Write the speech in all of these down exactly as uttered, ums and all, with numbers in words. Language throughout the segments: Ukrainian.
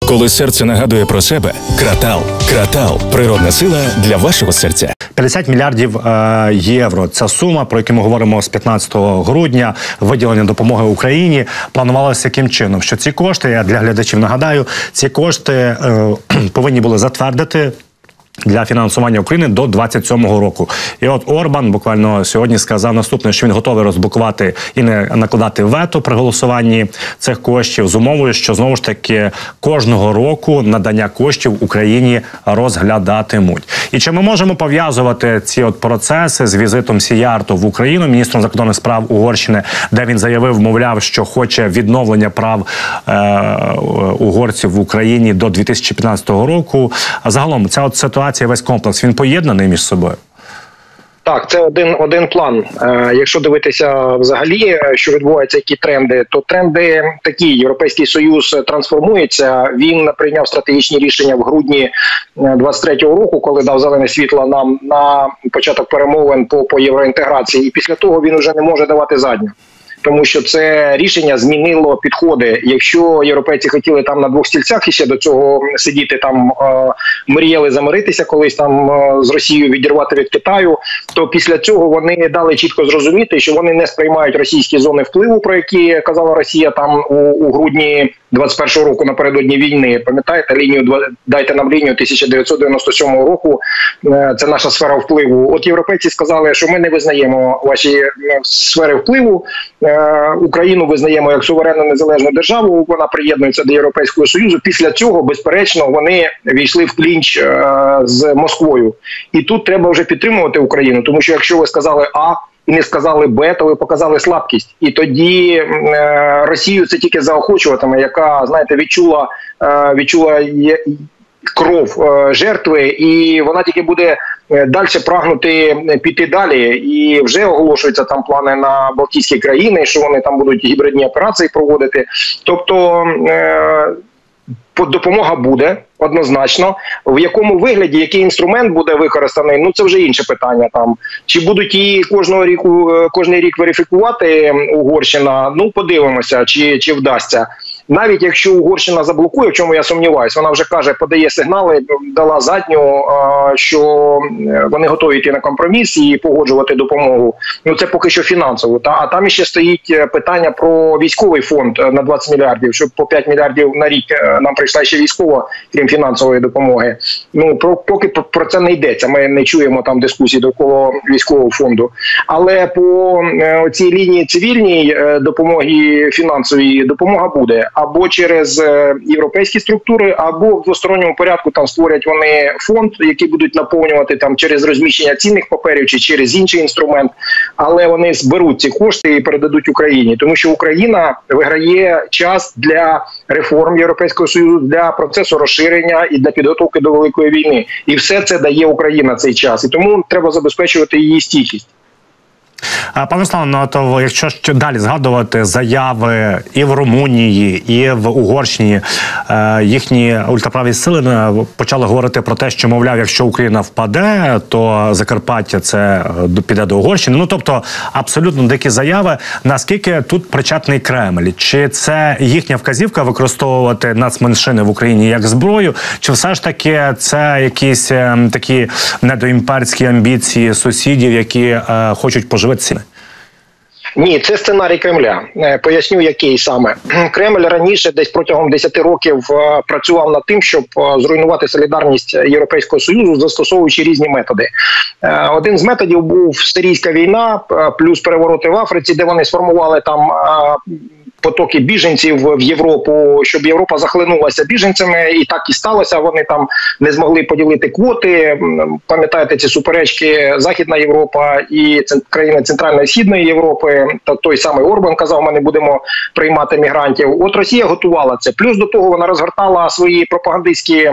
Коли серце нагадує про себе, Кратал. Кратал – природна сила для вашого серця. п'ятдесят мільярдів е, євро. Ця сума, про яку ми говоримо з п'ятнадцятого грудня, виділення допомоги Україні, планувалося яким чином? Що ці кошти, я для глядачів нагадаю, ці кошти е, повинні були затвердити для фінансування України до двадцять сьомого року. І от Орбан буквально сьогодні сказав наступне, що він готовий розблокувати і не накладати вето при голосуванні цих коштів з умовою, що знову ж таки кожного року надання коштів Україні розглядатимуть. І чи ми можемо пов'язувати ці от процеси з візитом Сіярто в Україну, міністром закордонних справ Угорщини, де він заявив, мовляв, що хоче відновлення прав е, угорців в Україні до дві тисячі п'ятнадцятого року. А загалом ця от ситуація, весь комплекс, він поєднаний між собою? Так, це один, один план. Е, якщо дивитися взагалі, що відбуваються, які тренди, то тренди такі. Європейський Союз трансформується. Він прийняв стратегічні рішення в грудні двадцять третього року, коли дав зелене світло нам на початок перемовин по, по євроінтеграції. І після того він вже не може давати задню. Тому що це рішення змінило підходи. Якщо європейці хотіли там на двох стільцях іще до цього сидіти, там е, мріяли замиритися колись там е, з Росією, відірвати від Китаю, то після цього вони дали чітко зрозуміти, що вони не сприймають російські зони впливу, про які казала Росія там у, у грудні двадцять першого року напередодні війни. Пам'ятаєте, лінію «Дайте нам лінію» тисяча дев'ятсот дев'яносто сьомого року, е, це наша сфера впливу. От європейці сказали, що ми не визнаємо ваші е, сфери впливу, Україну визнаємо як суверенну незалежну державу, вона приєднується до Європейського Союзу. Після цього, безперечно, вони війшли в клінч е, з Москвою. І тут треба вже підтримувати Україну, тому що якщо ви сказали А і не сказали Б, то ви показали слабкість. І тоді е, Росію це тільки заохочуватиме, яка, знаєте, відчула, е, відчула кров е, жертви, і вона тільки буде далі прагнути піти далі. І вже оголошуються там плани на Балтійські країни, що вони там будуть гібридні операції проводити. Тобто е, допомога буде однозначно. В якому вигляді, який інструмент буде використаний, ну це вже інше питання. Там чи будуть її кожного ріку, кожний рік верифікувати Угорщина? Ну подивимося, чи, чи вдасться. Навіть якщо Угорщина заблокує, в чому я сумніваюся, вона вже каже, подає сигнали, дала задню, що вони готові йти на компроміс і погоджувати допомогу. Ну це поки що фінансово. Та? А там ще стоїть питання про військовий фонд на двадцять мільярдів, щоб по п'ять мільярдів на рік нам прийшла ще військова, крім фінансової допомоги. Ну про, поки про це не йдеться, ми не чуємо там дискусії довкола військового фонду. Але по цій лінії цивільній допомоги, фінансової допомога буде. Або через європейські структури, або в двосторонньому порядку там створять вони фонд, який будуть наповнювати там через розміщення цінних паперів чи через інший інструмент. Але вони зберуть ці кошти і передадуть Україні. Тому що Україна виграє час для реформ Європейського Союзу, для процесу розширення і для підготовки до великої війни. І все це дає Україна цей час. І тому треба забезпечувати її стійкість. Пане Руслане, ну, то якщо ще далі згадувати заяви і в Румунії, і в Угорщині, е, їхні ультраправі сили почали говорити про те, що, мовляв, якщо Україна впаде, то Закарпаття це піде до Угорщини. Ну, тобто, абсолютно дикі заяви. Наскільки тут причетний Кремль? Чи це їхня вказівка використовувати нацменшини в Україні як зброю? Чи все ж таки це якісь е, такі недоімперські амбіції сусідів, які е, хочуть поживити ціни? Ні, це сценарій Кремля. Поясню, який саме. Кремль раніше, десь протягом десяти років, працював над тим, щоб зруйнувати солідарність Європейського Союзу, застосовуючи різні методи. Один з методів був сирійська війна, плюс перевороти в Африці, де вони сформували там потоки біженців в Європу, щоб Європа захлинулася біженцями, і так і сталося. Вони там не змогли поділити квоти. Пам'ятаєте ці суперечки, Західна Європа і країни Центральної і Східної Європи, та той самий Орбан казав, ми не будемо приймати мігрантів. От Росія готувала це. Плюс до того вона розгортала свої пропагандистські е,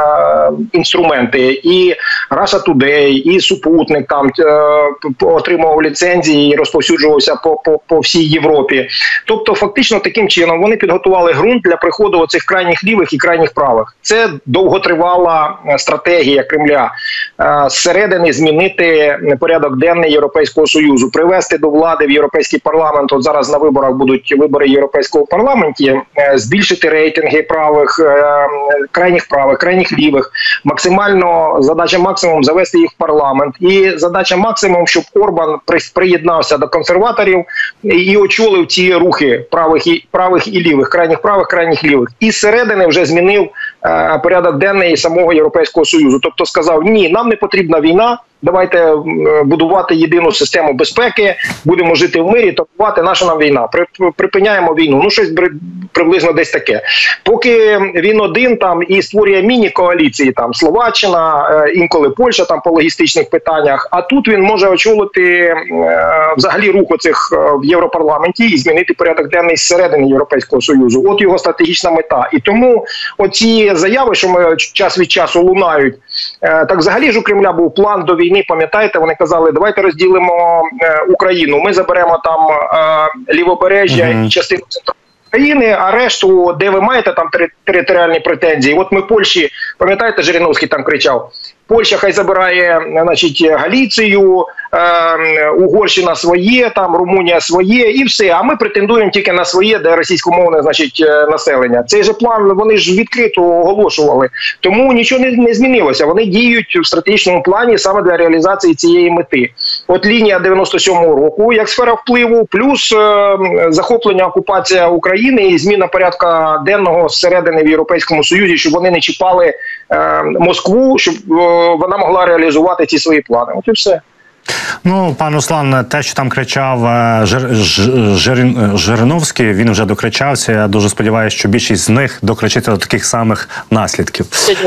інструменти. І Russia Today, і Супутник там е, отримував ліцензії і розповсюджувався по, по, по всій Європі. Тобто, фактично таким чином вони підготували ґрунт для приходу оцих крайніх лівих і крайніх правих. Це довготривала стратегія Кремля зсередини змінити порядок денний Європейського Союзу, привести до влади в Європейський парламент. От зараз на виборах будуть вибори Європейського парламенті, збільшити рейтинги правих, крайніх правих, крайніх лівих, максимально задача максимум завести їх в парламент, і задача максимум, щоб Орбан приєднався до консерваторів і очолив ці рухи правих і правих і лівих, крайніх правих, крайніх лівих, і зсередини вже змінив е, порядок денний самого Європейського Союзу. Тобто сказав: ні, нам не потрібна війна, давайте будувати єдину систему безпеки, будемо жити в мирі, торгувати, наша нам війна, припиняємо війну. Ну, щось приблизно десь таке. Поки він один там і створює міні-коаліції, там Словаччина, інколи Польща там по логістичних питаннях, а тут він може очолити е, взагалі рух оцих в Європарламенті і змінити порядок денний зсередини Європейського Союзу. От його стратегічна мета. І тому оці заяви, що ми час від часу лунають, е, так взагалі ж у Кремля був план до війни, пам'ятаєте, вони казали: давайте розділимо е, Україну, ми заберемо там е, лівобережжя mm-hmm. і частину центральної країни, а решту, де ви маєте там територіальні претензії. От ми Польщі, пам'ятаєте, Жириновський там кричав: Польща хай забирає, значить, Галіцію, е, Угорщина своє, там Румунія своє і все. А ми претендуємо тільки на своє, де російськомовне, значить, населення. Цей же план вони ж відкрито оголошували. Тому нічого не, не змінилося. Вони діють в стратегічному плані саме для реалізації цієї мети. От лінія дев'яносто сьомого року як сфера впливу, плюс е, захоплення, окупація України і зміна порядка денного зсередини в Європейському Союзі, щоб вони не чіпали е, Москву, щоб е, вона могла реалізувати ці свої плани. От і все. Ну, пан Руслан, те, що там кричав Жир... Жир... Жириновський, він вже докричався. Я дуже сподіваюся, що більшість з них докричиться до таких самих наслідків.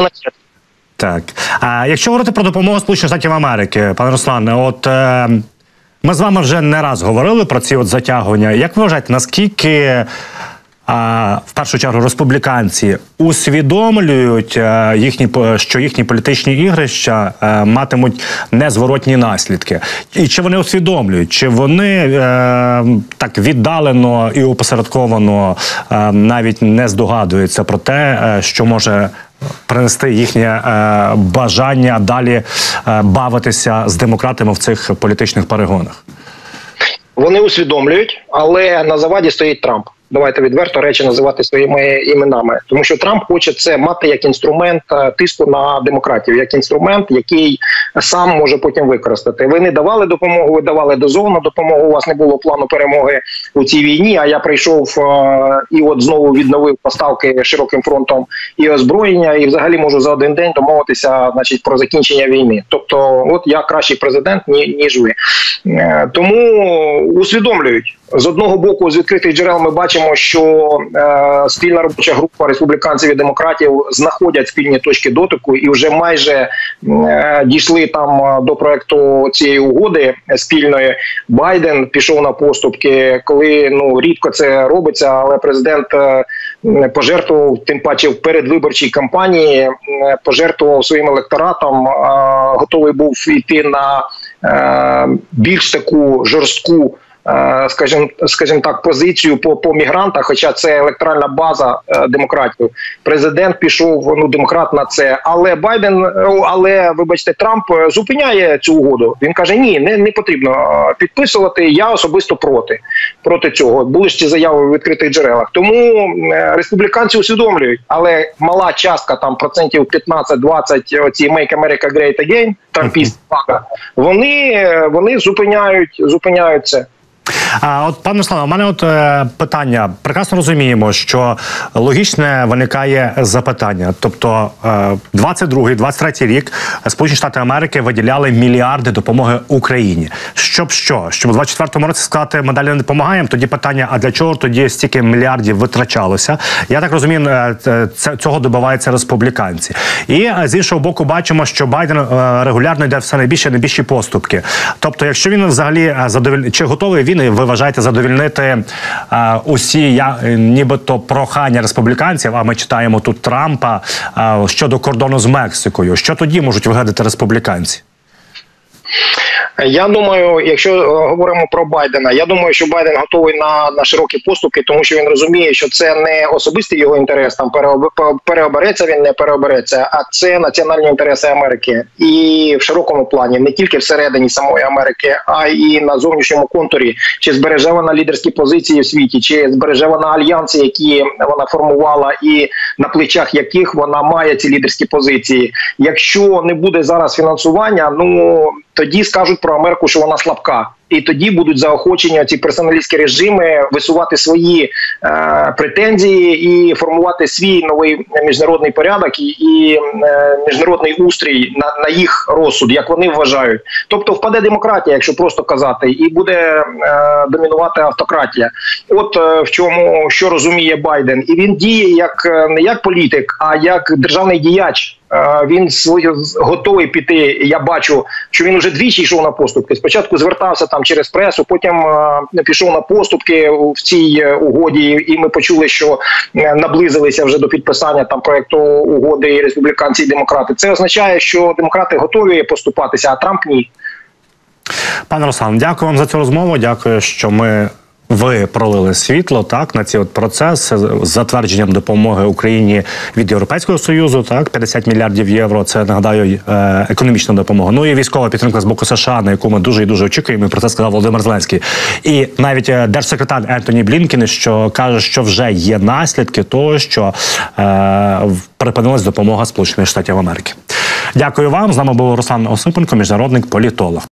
Так. А якщо говорити про допомогу Сполучених Штатів Америки, пане Руслане, от е, ми з вами вже не раз говорили про ці от затягування. Як ви вважаєте, наскільки а, в першу чергу республіканці усвідомлюють, а, їхні, що їхні політичні ігрища а, матимуть незворотні наслідки? І чи вони усвідомлюють, чи вони а, так віддалено і опосередковано а, навіть не здогадуються про те, а, що може принести їхнє е, бажання далі е, бавитися з демократами в цих політичних перегонах? Вони усвідомлюють, але на заваді стоїть Трамп. Давайте відверто речі називати своїми іменами. Тому що Трамп хоче це мати як інструмент тиску на демократів, як інструмент, який сам може потім використати. Ви не давали допомогу, ви давали дозовну допомогу, у вас не було плану перемоги у цій війні, а я прийшов і от знову відновив поставки широким фронтом і озброєння, і взагалі можу за один день домовитися, значить, про закінчення війни. Тобто, от я кращий президент, ніж ви. Тому усвідомлюють. З одного боку, з відкритих джерел ми бачимо, що е, спільна робоча група республіканців і демократів знаходять спільні точки дотику і вже майже е, дійшли там до проекту цієї угоди спільної. Байден пішов на поступки, коли, ну, рідко це робиться, але президент е, пожертвував, тим паче в передвиборчій кампанії, е, пожертвував своїм електоратом, е, готовий був йти на е, більш таку жорстку, скажімо, скажімо так, позицію по, по мігрантах, хоча це електоральна база е, демократів. Президент пішов, ну, демократ на це, але Байден, але, вибачте, Трамп зупиняє цю угоду. Він каже: ні, не, не потрібно підписувати, я особисто проти, проти цього. Були ж ці заяви в відкритих джерелах. Тому е, республіканці усвідомлюють, але мала частка, там, процентів п'ятнадцять-двадцять, оці Make America Great Again, трампісти, вони, вони зупиняють, зупиняють це. А от, пане Руслане, у мене от е, питання. Прекрасно розуміємо, що логічне виникає запитання. Тобто е, двадцять другий - двадцять третій рік Сполучені Штати Америки виділяли мільярди допомоги Україні. Щоб що? Щоб у двадцять четвертому році сказати: ми далі не допомагаємо? Тоді питання: а для чого тоді стільки мільярдів витрачалося? Я так розумію, це, цього добиваються республіканці. І з іншого боку бачимо, що Байден е, регулярно йде все найбільше і найбільші поступки. Тобто, якщо він взагалі задоволь... чи готовий він, ви вважаєте, задовільнити а, усі я, нібито прохання республіканців, а ми читаємо тут Трампа, а, щодо кордону з Мексикою? Що тоді можуть вигадати республіканці? Я думаю, якщо говоримо про Байдена, я думаю, що Байден готовий на, на широкі поступки, тому що він розуміє, що це не особистий його інтерес, там переобереться він, не переобереться, а це національні інтереси Америки. І в широкому плані, не тільки всередині самої Америки, а й на зовнішньому контурі. Чи збереже вона лідерські позиції в світі, чи збереже вона альянси, які вона формувала і на плечах яких вона має ці лідерські позиції. Якщо не буде зараз фінансування, ну тоді скажуть про Америку, що вона слабка. І тоді будуть заохочені ці персоналістські режими висувати свої е, претензії і формувати свій новий міжнародний порядок і, і е, міжнародний устрій на, на їх розсуд, як вони вважають. Тобто впаде демократія, якщо просто казати, і буде е, домінувати автократія. От е, в чому, що розуміє Байден. І він діє як не як політик, а як державний діяч. Він готовий піти, я бачу, що він вже двічі йшов на поступки. Спочатку звертався там через пресу, потім пішов на поступки в цій угоді, і ми почули, що наблизилися вже до підписання там проекту угоди і республіканці, і демократи. Це означає, що демократи готові поступатися, а Трамп ні. Пане Руслан, дякую вам за цю розмову, дякую, що ми... Ви пролили світло, так, на ці от процеси з затвердженням допомоги Україні від Європейського Союзу, так, п'ятдесят мільярдів євро, це, нагадаю, економічна допомога. Ну і військова підтримка з боку США, на яку ми дуже і дуже очікуємо, і про це сказав Володимир Зеленський. І навіть держсекретар Ентоні Блінкен, що каже, що вже є наслідки того, що е, припинилась допомога Сполучених Штатів Америки. Дякую вам. З нами був Руслан Осипенко, міжнародний політолог.